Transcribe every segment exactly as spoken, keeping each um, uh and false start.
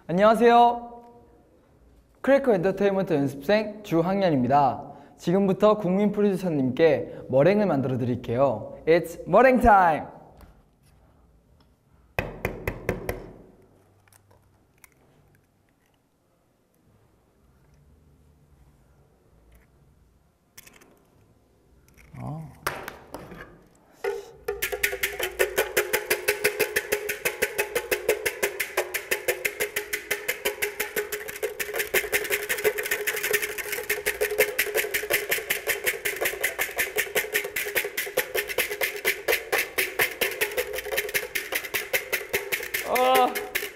안녕하세요. 크래커 엔터테인먼트 연습생 주학년입니다. 지금부터 국민 프로듀서님께 머랭을 만들어 드릴게요. It's 머랭 타임! 어. 어.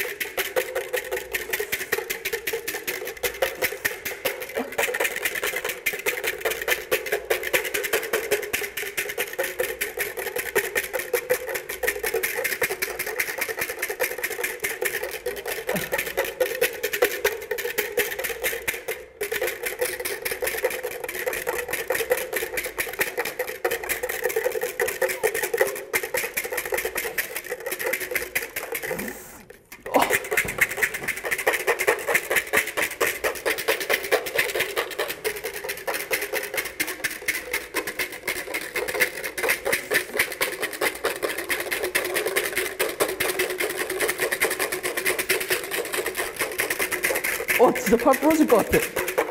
어, 진짜 팔 부러질 것 같아.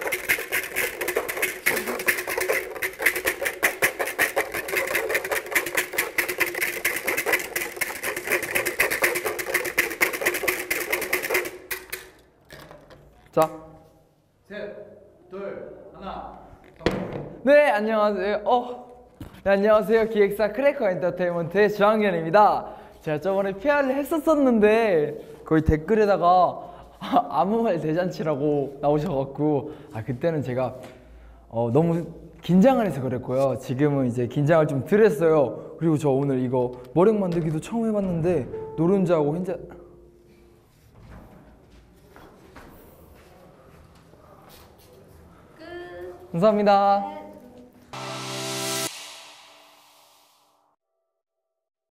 자, 셋, 둘, 하나. 네, 안녕하세요. 어, 네, 안녕하세요. 기획사 크래커 엔터테인먼트의 주학년입니다. 제가 저번에 피아르를 했었었는데 거의 댓글에다가 아무 말 대잔치라고 나오셔갖고 아 그때는 제가 어, 너무 긴장을 해서 그랬고요. 지금은 이제 긴장을 좀 덜 했어요. 그리고 저 오늘 이거 머랭 만들기도 처음 해봤는데 노른자하고 흰자 끝. 감사합니다.